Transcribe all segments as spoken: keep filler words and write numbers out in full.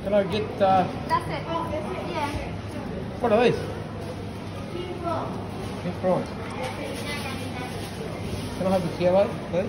Can I get, uh, That's it. Yeah. what are these? Pink prawns. Pink prawns. Can I have this yellow, please?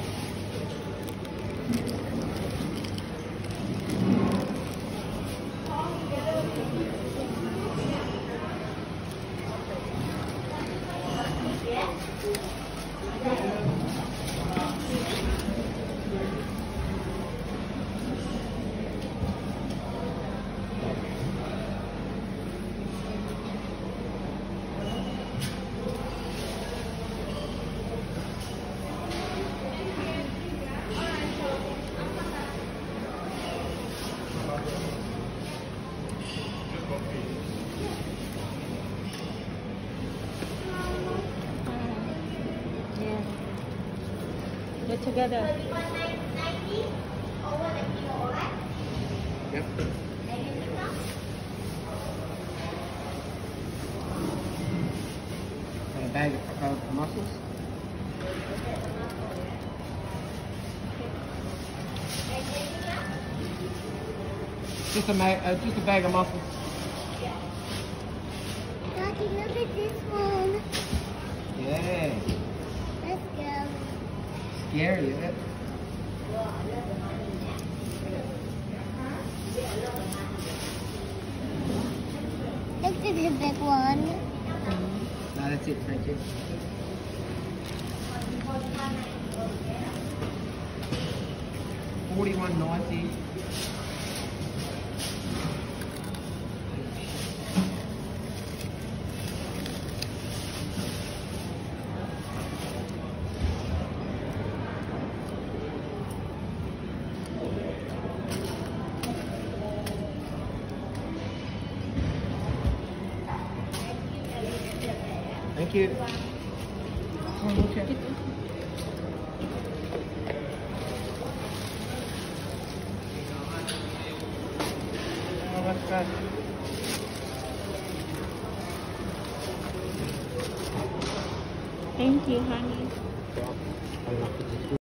Yeah. They're together. Yep. And a bag of uh, mussels. Just a, ma uh, just a bag of mussels. Daddy, look at this one. Yeah. Let's go. Scary, isn't it? Look at the big one. No, that's it, thank you. Forty-one ninety. Thank you. Oh, look at it. Oh, that's bad. Thank you, honey.